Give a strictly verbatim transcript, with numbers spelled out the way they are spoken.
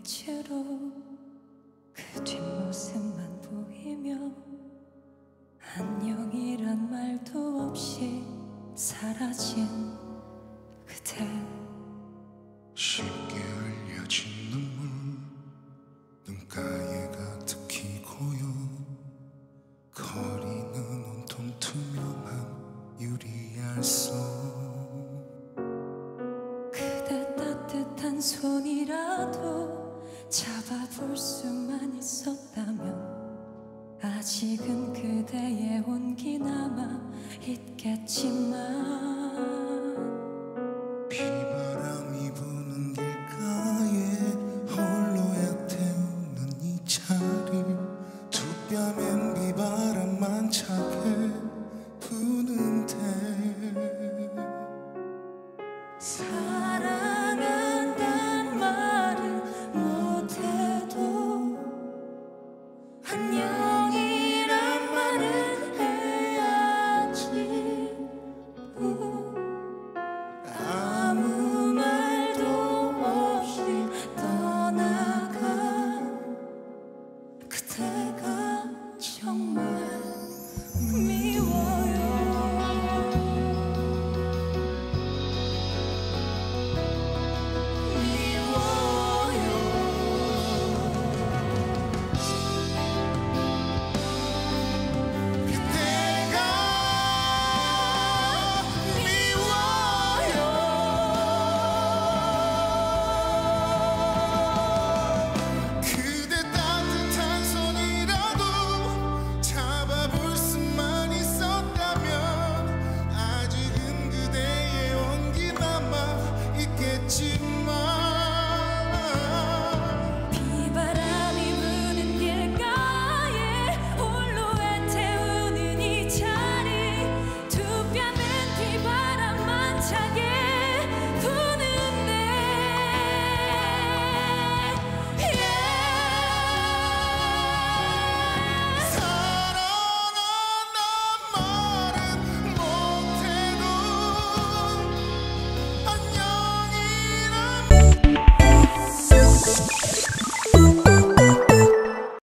빛으로 그 뒷모습만 보이며 안녕이란 말도 없이 사라진 그대. 쉽게 흘려진 눈물 눈가에 가득히 고여 거리는 온통 투명한 유리알속. 그대 따뜻한 손이라도 잡아볼 수만 있었다면 아직은 그대의 온기 남아 있겠지만 비바람이 부는 길가에 홀로 태우는 이 자리 두 뺨엔 비바람만 차게 부는데 사